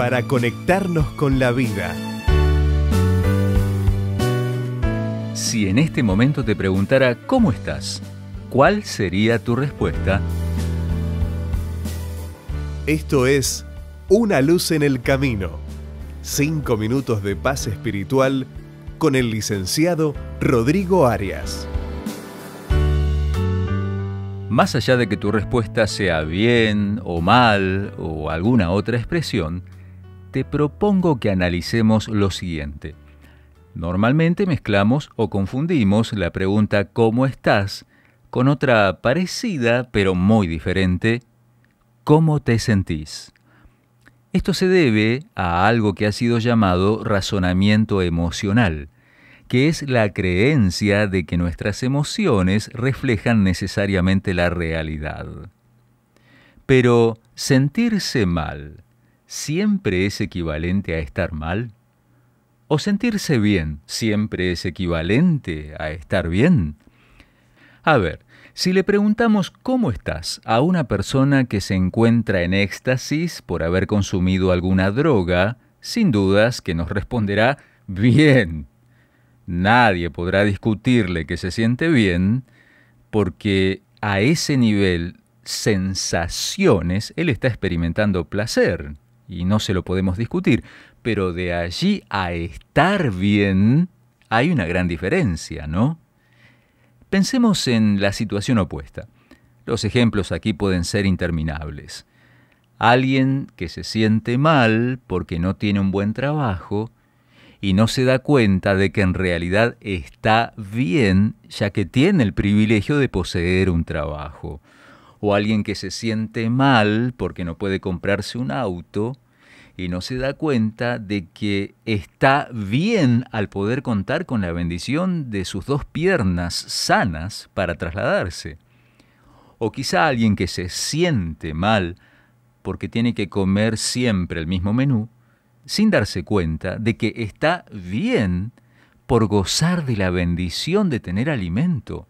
para conectarnos con la vida. Si en este momento te preguntara ¿cómo estás?, ¿cuál sería tu respuesta? Esto es Una luz en el camino. 5 minutos de paz espiritual con el licenciado Rodrigo Arias. Más allá de que tu respuesta sea bien o mal o alguna otra expresión, te propongo que analicemos lo siguiente. Normalmente mezclamos o confundimos la pregunta ¿cómo estás? Con otra parecida pero muy diferente, ¿cómo te sentís? Esto se debe a algo que ha sido llamado razonamiento emocional, que es la creencia de que nuestras emociones reflejan necesariamente la realidad. Pero, ¿sentirse mal siempre es equivalente a estar mal? ¿O sentirse bien siempre es equivalente a estar bien? A ver, si le preguntamos ¿cómo estás? A una persona que se encuentra en éxtasis por haber consumido alguna droga, sin dudas que nos responderá bien. Nadie podrá discutirle que se siente bien, porque a ese nivel, sensaciones, él está experimentando placer, y no se lo podemos discutir. Pero de allí a estar bien, hay una gran diferencia, ¿no? Pensemos en la situación opuesta. Los ejemplos aquí pueden ser interminables. Alguien que se siente mal porque no tiene un buen trabajo, y no se da cuenta de que en realidad está bien, ya que tiene el privilegio de poseer un trabajo. O alguien que se siente mal porque no puede comprarse un auto y no se da cuenta de que está bien al poder contar con la bendición de sus 2 piernas sanas para trasladarse. O quizá alguien que se siente mal porque tiene que comer siempre el mismo menú, sin darse cuenta de que está bien por gozar de la bendición de tener alimento.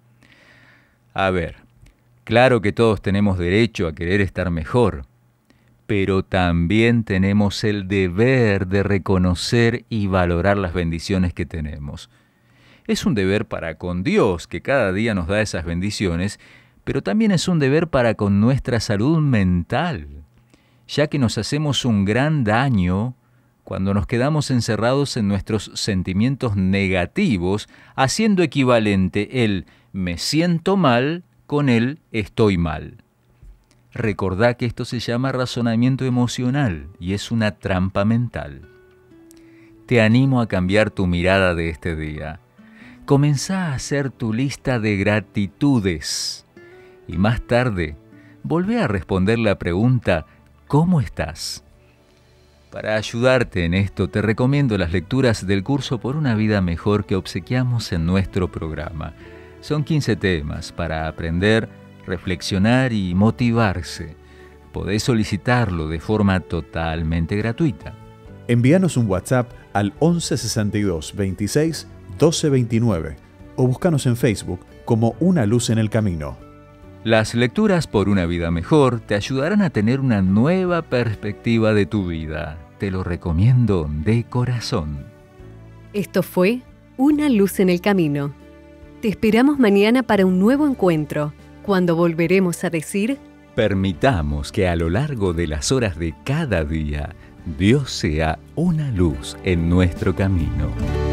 A ver, claro que todos tenemos derecho a querer estar mejor, pero también tenemos el deber de reconocer y valorar las bendiciones que tenemos. Es un deber para con Dios, que cada día nos da esas bendiciones, pero también es un deber para con nuestra salud mental, ya que nos hacemos un gran daño cuando nos quedamos encerrados en nuestros sentimientos negativos, haciendo equivalente el me siento mal con el estoy mal. Recordá que esto se llama razonamiento emocional y es una trampa mental. Te animo a cambiar tu mirada de este día. Comenzá a hacer tu lista de gratitudes y más tarde volvé a responder la pregunta ¿cómo estás? Para ayudarte en esto, te recomiendo las lecturas del curso Por una vida mejor que obsequiamos en nuestro programa. Son 15 temas para aprender, reflexionar y motivarse. Podés solicitarlo de forma totalmente gratuita. Envíanos un WhatsApp al 11 62 26 12 29 o búscanos en Facebook como Una Luz en el Camino. Las lecturas Por una vida mejor te ayudarán a tener una nueva perspectiva de tu vida. Te lo recomiendo de corazón. Esto fue Una Luz en el Camino. Te esperamos mañana para un nuevo encuentro, cuando volveremos a decir: permitamos que a lo largo de las horas de cada día, Dios sea una luz en nuestro camino.